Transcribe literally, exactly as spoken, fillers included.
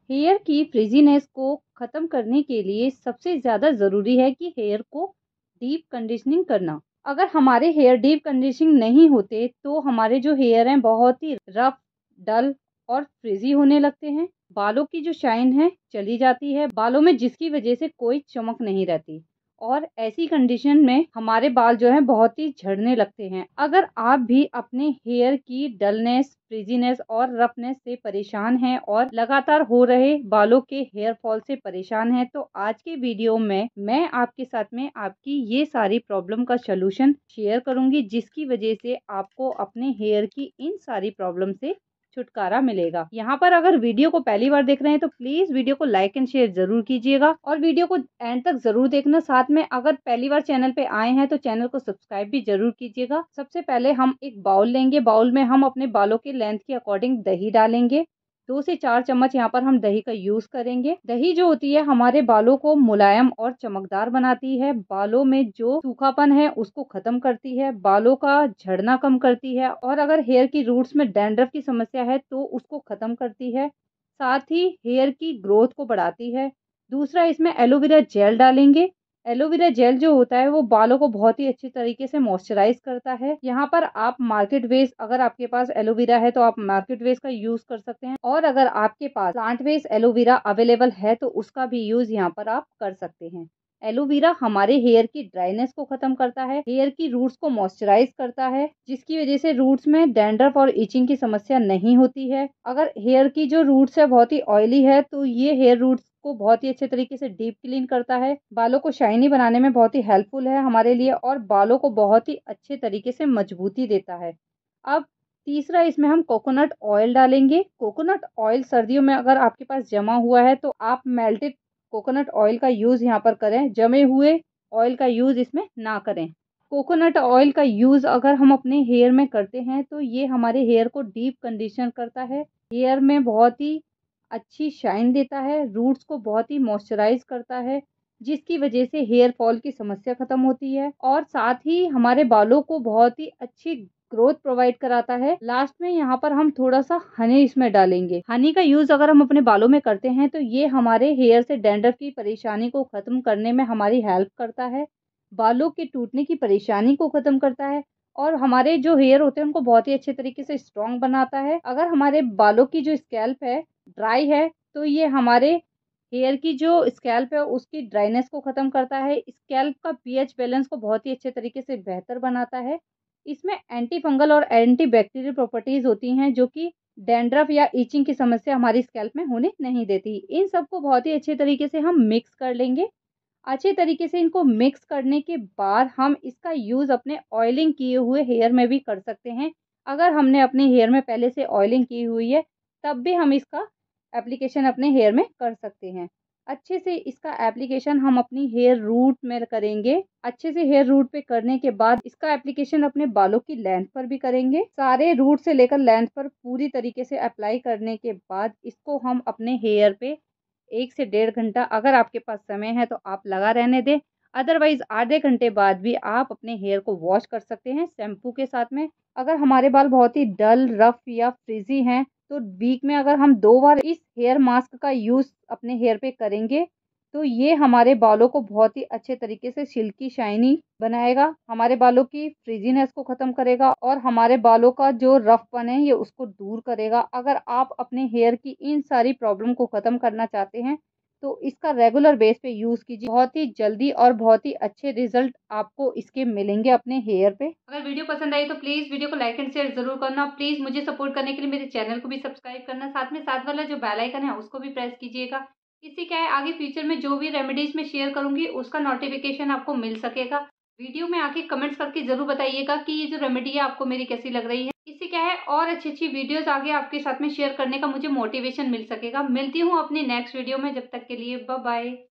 Hair की frizziness को ख़त्म करने के लिए सबसे ज़्यादा ज़रूरी है कि हेयर को डीप कंडीशनिंग करना। अगर हमारे हेयर डीप कंडीशनिंग नहीं होते तो हमारे जो हेयर हैं बहुत ही रफ, डल और फ्रिजी होने लगते हैं। बालों की जो शाइन है चली जाती है, बालों में जिसकी वजह से कोई चमक नहीं रहती और ऐसी कंडीशन में हमारे बाल जो हैं बहुत ही झड़ने लगते हैं। अगर आप भी अपने हेयर की डलनेस, फ्रिजीनेस और रफनेस से परेशान हैं और लगातार हो रहे बालों के हेयर फॉल से परेशान हैं, तो आज के वीडियो में मैं आपके साथ में आपकी ये सारी प्रॉब्लम का सलूशन शेयर करूंगी, जिसकी वजह से आपको अपने हेयर की इन सारी प्रॉब्लम से छुटकारा मिलेगा। यहाँ पर अगर वीडियो को पहली बार देख रहे हैं तो प्लीज वीडियो को लाइक एंड शेयर जरूर कीजिएगा और वीडियो को एंड तक जरूर देखना। साथ में अगर पहली बार चैनल पे आए हैं तो चैनल को सब्सक्राइब भी जरूर कीजिएगा। सबसे पहले हम एक बाउल लेंगे, बाउल में हम अपने बालों के लेंथ के अकॉर्डिंग दही डालेंगे। दो से चार चम्मच यहाँ पर हम दही का यूज करेंगे। दही जो होती है हमारे बालों को मुलायम और चमकदार बनाती है, बालों में जो सूखापन है उसको खत्म करती है, बालों का झड़ना कम करती है और अगर हेयर की रूट्स में डैंड्रफ की समस्या है तो उसको खत्म करती है। साथ ही हेयर की ग्रोथ को बढ़ाती है। दूसरा, इसमें एलोवेरा जेल डालेंगे। एलोवेरा जेल जो होता है वो बालों को बहुत ही अच्छी तरीके से मॉइस्चराइज करता है। यहाँ पर आप मार्केट बेस, अगर आपके पास एलोवेरा है तो आप मार्केट बेस का यूज कर सकते हैं और अगर आपके पास प्लांट बेस एलोवेरा अवेलेबल है तो उसका भी यूज यहाँ पर आप कर सकते हैं। एलोवेरा हमारे हेयर की ड्राइनेस को खत्म करता है, हेयर की रूट्स को मॉइस्चराइज करता है, जिसकी वजह से रूट्स में डैंड्रफ और इचिंग की समस्या नहीं होती है। अगर हेयर की जो रूट्स है बहुत ही ऑयली है तो ये हेयर रूट्स को बहुत ही अच्छे तरीके से डीप क्लीन करता है, बालों को शाइनी बनाने में बहुत ही हेल्पफुल है हमारे लिए और बालों को बहुत ही अच्छे तरीके से मजबूती देता है। अब तीसरा, इसमें हम कोकोनट ऑयल डालेंगे। कोकोनट ऑयल सर्दियों में अगर आपके पास जमा हुआ है तो आप मेल्टेड कोकोनट ऑयल का यूज यहाँ पर करें, जमे हुए ऑयल का यूज इसमें ना करें। कोकोनट ऑयल का यूज अगर हम अपने हेयर में करते हैं तो ये हमारे हेयर को डीप कंडीशन करता है, हेयर में बहुत ही अच्छी शाइन देता है, रूट्स को बहुत ही मॉइस्चराइज करता है, जिसकी वजह से हेयर फॉल की समस्या खत्म होती है और साथ ही हमारे बालों को बहुत ही अच्छी ग्रोथ प्रोवाइड कराता है। लास्ट में यहाँ पर हम थोड़ा सा हनी इसमें डालेंगे। हनी का यूज अगर हम अपने बालों में करते हैं तो ये हमारे हेयर से डैंड्रफ की परेशानी को खत्म करने में हमारी हेल्प करता है, बालों के टूटने की परेशानी को खत्म करता है और हमारे जो हेयर होते हैं उनको बहुत ही अच्छे तरीके से स्ट्रॉन्ग बनाता है। अगर हमारे बालों की जो स्कैल्प है ड्राई है तो ये हमारे हेयर की जो स्कैल्प है उसकी ड्राइनेस को खत्म करता है, स्कैल्प का पीएच बैलेंस को बहुत ही अच्छे तरीके से बेहतर बनाता है। इसमें एंटी फंगल और एंटी बैक्टीरियल प्रॉपर्टीज होती हैं जो कि डैंड्रफ या इचिंग की समस्या हमारी स्कैल्प में होने नहीं देती। इन सबको बहुत ही अच्छे तरीके से हम मिक्स कर लेंगे। अच्छे तरीके से इनको मिक्स करने के बाद हम इसका यूज़ अपने ऑयलिंग किए हुए हेयर में भी कर सकते हैं। अगर हमने अपने हेयर में पहले से ऑयलिंग की हुई है तब भी हम इसका एप्लीकेशन अपने हेयर में कर सकते हैं। अच्छे से इसका एप्लीकेशन हम अपनी हेयर रूट में करेंगे। अच्छे से हेयर रूट पे करने के बाद इसका एप्लीकेशन अपने बालों की लेंथ पर भी करेंगे। सारे रूट से लेकर लेंथ पर पूरी तरीके से अप्लाई करने के बाद इसको हम अपने हेयर पे एक से डेढ़ घंटा, अगर आपके पास समय है तो आप लगा रहने दें, अदरवाइज आधे घंटे बाद भी आप अपने हेयर को वॉश कर सकते हैं शैम्पू के साथ में। अगर हमारे बाल बहुत ही डल, रफ या फ्रिजी हैं तो वीक में अगर हम दो बार इस हेयर मास्क का यूज़ अपने हेयर पे करेंगे तो ये हमारे बालों को बहुत ही अच्छे तरीके से सिल्की शाइनी बनाएगा, हमारे बालों की फ्रिजीनेस को खत्म करेगा और हमारे बालों का जो रफपन है ये उसको दूर करेगा। अगर आप अपने हेयर की इन सारी प्रॉब्लम को खत्म करना चाहते हैं तो इसका रेगुलर बेस पे यूज कीजिए, बहुत ही जल्दी और बहुत ही अच्छे रिजल्ट आपको इसके मिलेंगे अपने हेयर पे। अगर वीडियो पसंद आई तो प्लीज वीडियो को लाइक एंड शेयर जरूर करना। प्लीज मुझे सपोर्ट करने के लिए मेरे चैनल को भी सब्सक्राइब करना, साथ में साथ वाला जो बेल आइकन है उसको भी प्रेस कीजिएगा। इससे क्या है, आगे फ्यूचर में जो भी रेमेडीज में शेयर करूंगी उसका नोटिफिकेशन आपको मिल सकेगा। वीडियो में आके कमेंट्स करके जरूर बताइएगा कि ये जो रेमेडी है आपको मेरी कैसी लग रही है। इससे क्या है, और अच्छी अच्छी वीडियोस आगे आपके साथ में शेयर करने का मुझे मोटिवेशन मिल सकेगा। मिलती हूँ अपनी नेक्स्ट वीडियो में, जब तक के लिए बाय बाय।